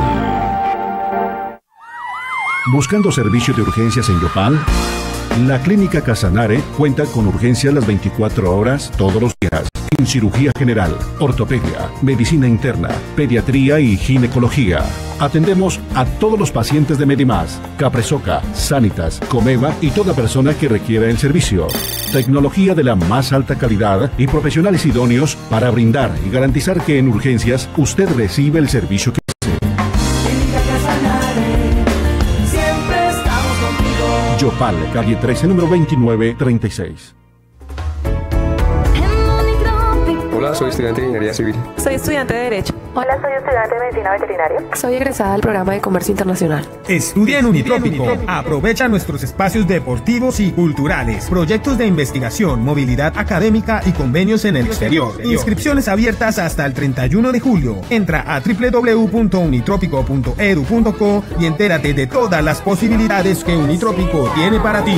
Buscando servicio de urgencias en Yopal, la Clínica Casanare cuenta con urgencias las veinticuatro horas todos los días. En cirugía general, ortopedia, medicina interna, pediatría y ginecología. Atendemos a todos los pacientes de Medimás, Capresoca, Sanitas, Comeva y toda persona que requiera el servicio. Tecnología de la más alta calidad y profesionales idóneos para brindar y garantizar que en urgencias usted recibe el servicio que hace.
Siempre estamos contigo.
Yopal, calle trece, número veintinueve treinta y seis.
Hola, soy estudiante de Ingeniería Civil.
Soy estudiante de Derecho.
Hola, soy estudiante de Medicina Veterinaria.
Soy egresada del programa de Comercio Internacional.
Estudia en Unitrópico. Aprovecha nuestros espacios deportivos y culturales, proyectos de investigación, movilidad académica y convenios en el exterior. Inscripciones abiertas hasta el treinta y uno de julio. Entra a doble u doble u doble u punto unitrópico punto edu punto co y entérate de todas las posibilidades que Unitrópico tiene para ti.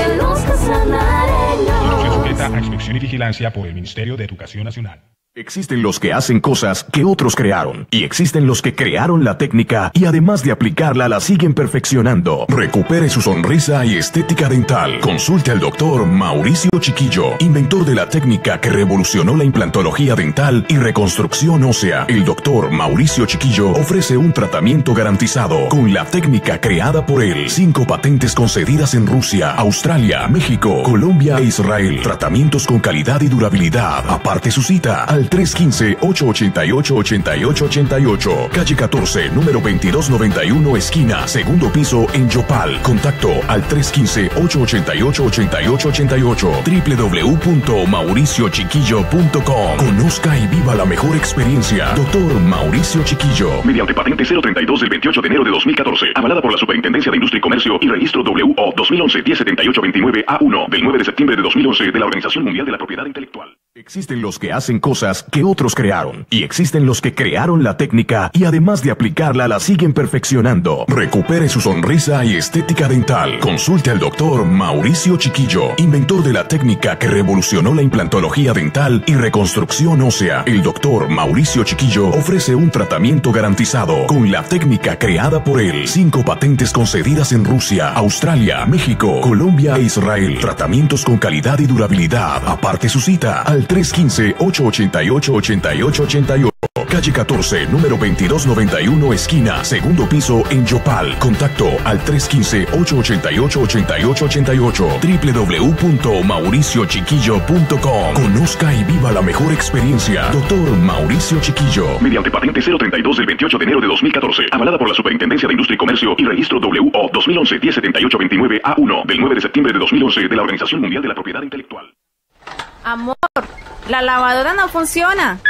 Institución sujeta a inspección y vigilancia por el Ministerio de Educación Nacional.
Existen los que hacen cosas que otros crearon y existen los que crearon la técnica y además de aplicarla la siguen perfeccionando. Recupere su sonrisa y estética dental. Consulte al doctor Mauricio Chiquillo, inventor de la técnica que revolucionó la implantología dental y reconstrucción ósea. El doctor Mauricio Chiquillo ofrece un tratamiento garantizado con la técnica creada por él. Cinco patentes concedidas en Rusia, Australia, México, Colombia e Israel. Tratamientos con calidad y durabilidad. Aparte su cita al tres uno cinco, ocho ocho ocho, ocho ocho ocho ocho, calle catorce, número veintidós noventa y uno, esquina, segundo piso en Yopal. Contacto al tres uno cinco, ocho ocho ocho, ocho ocho ocho ocho, doble u doble u doble u punto mauricio chiquillo punto com. Conozca y viva la mejor experiencia. Doctor Mauricio Chiquillo.
Mediante patente cero treinta y dos del veintiocho de enero de dos mil catorce, avalada por la Superintendencia de Industria y Comercio y Registro W O dos mil once diez setenta y ocho veintinueve A uno del nueve de septiembre de dos mil once de la Organización Mundial de la Propiedad Intelectual.
Existen los que hacen cosas que otros crearon y existen los que crearon la técnica y además de aplicarla la siguen perfeccionando. Recupere su sonrisa y estética dental. Consulte al doctor Mauricio Chiquillo, inventor de la técnica que revolucionó la implantología dental y reconstrucción ósea. El doctor Mauricio Chiquillo ofrece un tratamiento garantizado con la técnica creada por él. Cinco patentes concedidas en Rusia, Australia, México, Colombia e Israel. Tratamientos con calidad y durabilidad. Aparte su cita al tres uno cinco, ocho ocho ocho, ocho ocho ocho ocho, calle catorce, número veintidós noventa y uno, esquina, segundo piso en Yopal. Contacto al tres uno cinco, ocho ocho ocho, ocho ocho ocho ocho, doble u doble u doble u punto mauricio chiquillo punto com. Conozca y viva la mejor experiencia. Doctor Mauricio Chiquillo.
Mediante patente cero treinta y dos del veintiocho de enero de dos mil catorce, avalada por la Superintendencia de Industria y Comercio y Registro W O dos mil once diez setenta y ocho veintinueve A uno del nueve de septiembre de dos mil once de la Organización Mundial de la Propiedad Intelectual.
Amor, la lavadora no funciona.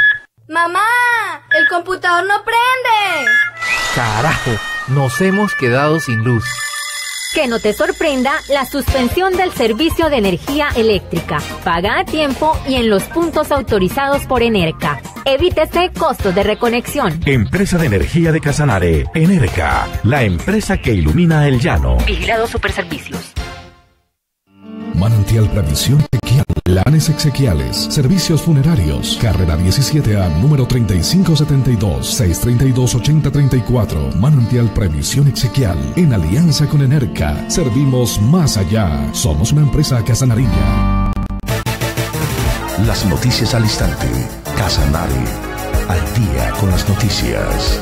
¡Mamá! ¡El computador no prende!
¡Carajo! Nos hemos quedado sin luz.
Que no te sorprenda la suspensión del servicio de energía eléctrica. Paga a tiempo y en los puntos autorizados por Enerca. Evítese costos de reconexión.
Empresa de Energía de Casanare, Enerca, la empresa que ilumina el llano.
Vigilado Superservicios.
Manantial Previsión Exequial, planes exequiales, servicios funerarios, carrera diecisiete A, número treinta y cinco setenta y dos, seiscientos treinta y dos, ochenta treinta y cuatro. Manantial Previsión Exequial, en alianza con Enerca, servimos más allá. Somos una empresa casanareña.
Las noticias al instante. Casanare, al día con las noticias.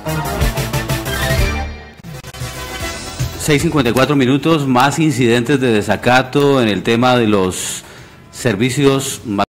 seis cincuenta y cuatro minutos, más incidentes de desacato en el tema de los servicios